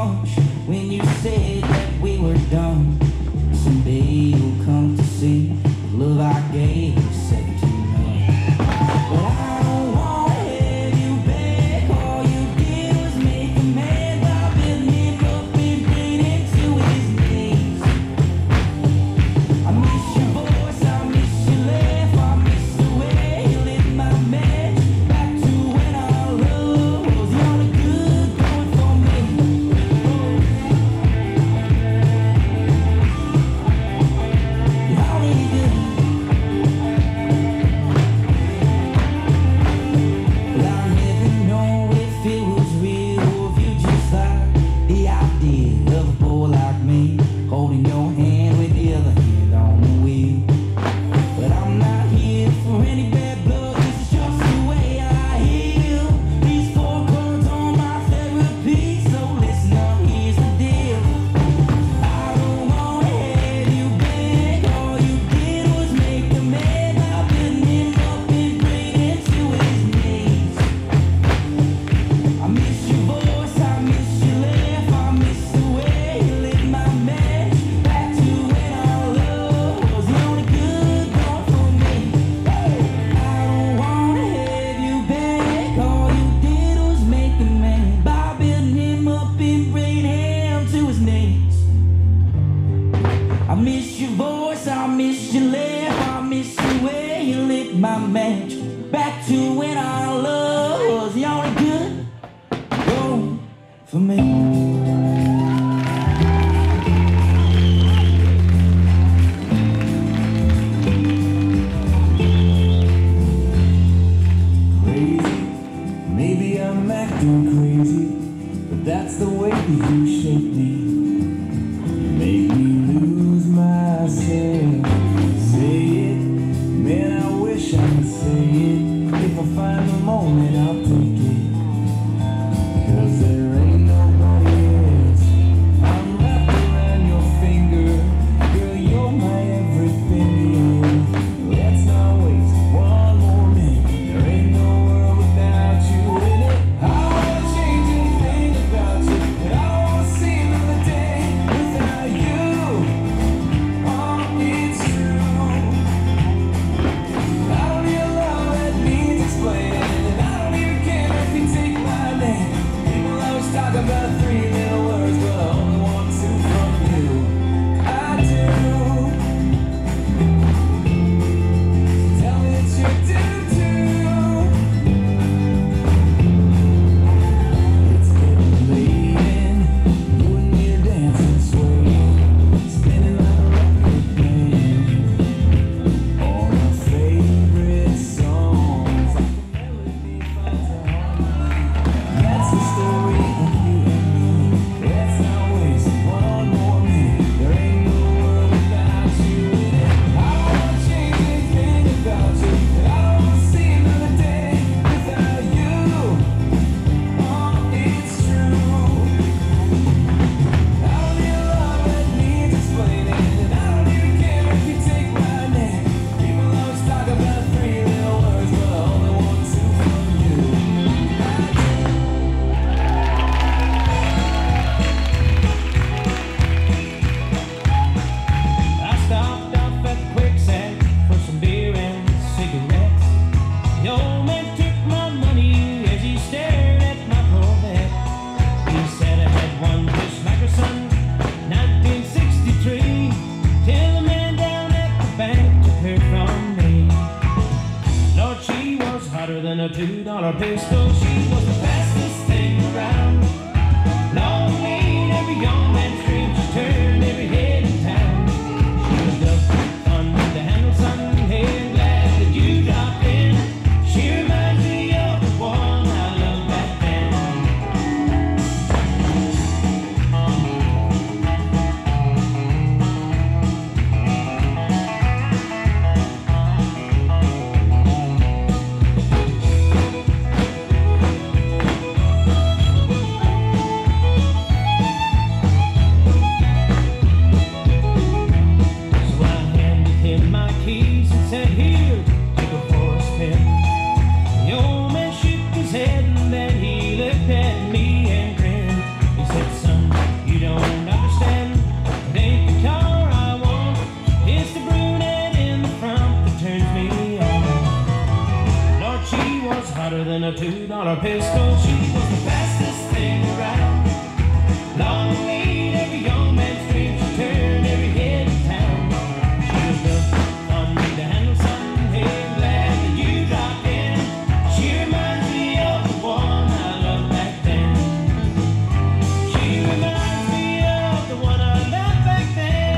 much when you said that we were done. Someday you'll come to see the love I gave you second to none. But I don't wanna have you back. All you did was make a man by building him up and bringing him to his knees. I miss your voice, I miss your laugh, I miss the way you lit my match. Back to when our love was the only good going for me. The only good. Well, I never know if it was real or if you just like the idea of a boy like me holding your hand with the other hand on the wheel. But I'm not here for any bad blood, this is just the way I heal. These 4 chords on my therapy, so listen up, here's the deal. I don't wanna have you back. All you did was make a man by building him up and bringing him to his knees. I miss your voice, I miss your laugh, I miss the way you lit my match. Back to when our love was the only good going for me. I don't wanna have you back. All you did was make a man by building him up and bringing him to his knees. I miss your voice, I miss your laugh, I miss the way you lit my match. Back to when our love was the only good going for me. Crazy, maybe I'm acting crazy, but that's the way you shape me. You make me lose myself. Say it, man, I wish I could say it. If I find the moment, I'll take it. 'Cause there ain't nobody else. I'm wrapped around your finger. Girl, you're my everything. Let's not waste one more minute. There ain't no world without you in it. I don't wanna change anything about you, and I don't wanna see another day without you. Oh, it's true. I don't need a love that needs explaining, and I don't even care if you take my name. People always talk about 3 little words, but I only want 2 from you. I do. Tell me that you do too. It's getting late and you and me are dancing, swaying, spinning like a record band. All my favorite songs, like the melody finds a harmony. That's the story of you and me. Let's not waste one more minute. There ain't no world without you in it. I don't wanna change anything about you, and I don't wanna see another day without you. Oh, it's true. I don't need a love that needs explaining, and I don't even care if you take my name. People always talk about 3 little words, but I only want 2 from you. I stopped off at the Quicksand for some beer and cigarettes. The old man took my money as he stared at my Corvette. He said I had one just like her son, 1963, till the man down at the bank took her from me. Lord, she was hotter than a $2 pistol. She was the fastest thing around. Long lean, every young man's dream. She turned every head in town. She was the fun to handle, son. Hey, glad that you dropped in. She reminds me of the one I love back then. a pistol, she was the fastest thing around. Long to lead every young man's dream, she turned every head in town. She was built on me to handle something, hey, glad that you dropped in. She reminds me of the one I loved back then. She reminds me of the one I loved back then.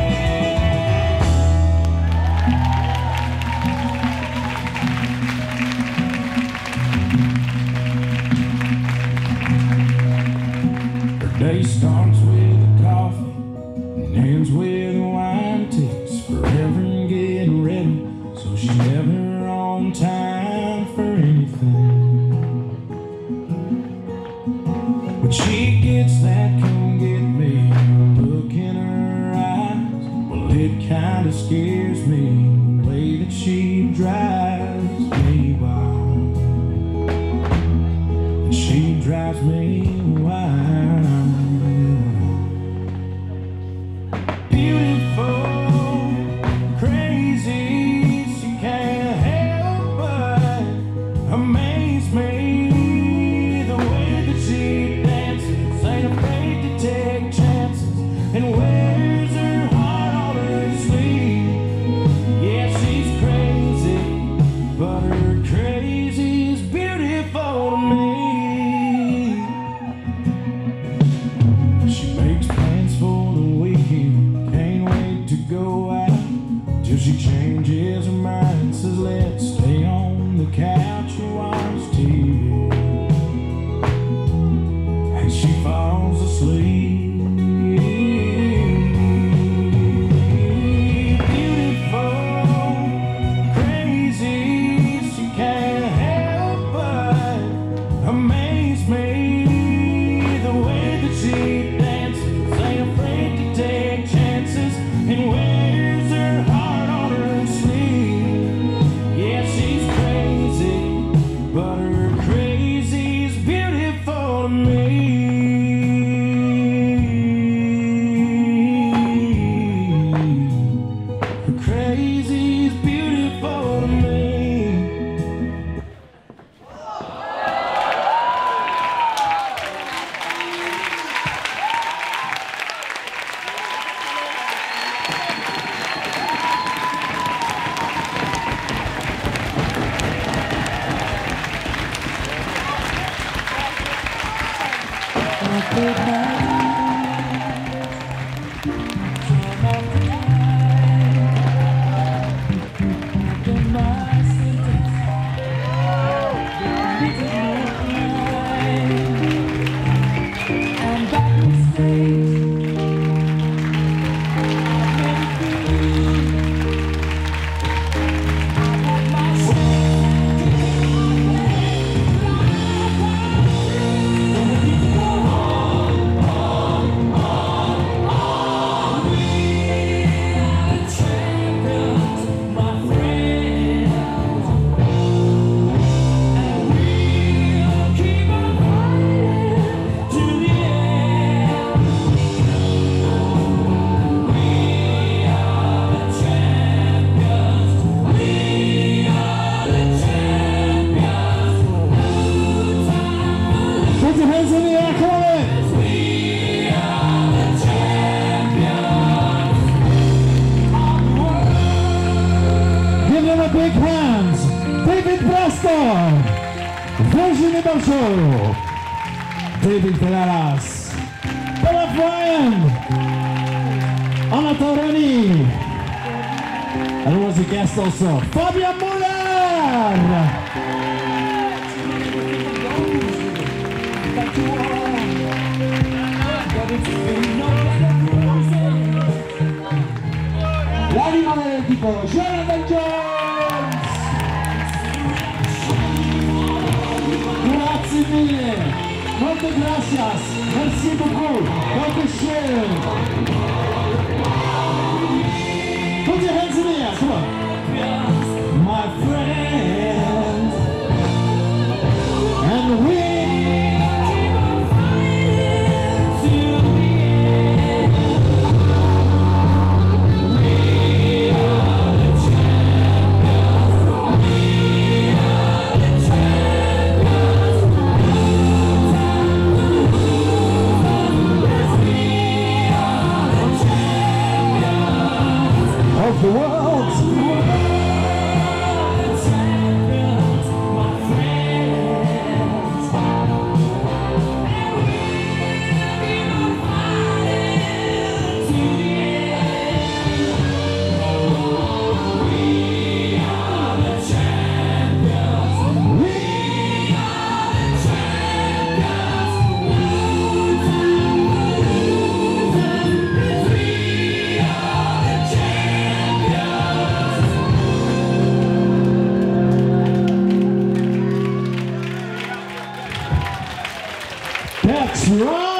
Day starts with a coffee and ends with a wine. Takes forever in getting ready, so she's never on time for anything. When she gets that come get me look in her eyes, well, it kinda scares me the way that she drives me wild. And she drives me wild. She changes her mind, says let's stay on the couch and watch TV, and she falls asleep. Beautiful, crazy, she can't help but amaze me. The way that she dances, ain't afraid to take chances, and wears her heart on her sleeve. Yeah, she's crazy, but her crazy's beautiful to me. Her crazy's beautiful to me. Big hands, David Preston, Virginie Barjot, David Pelalas, Paula Bryan, Anna Taurani, and who was a guest also, Fabian Muller. L'anima del tipo Jonathan Jones. Grazie mille, molte gracias, merci beaucoup, dankeschön. Put your hands in the air, come on. My friend, and we That's right.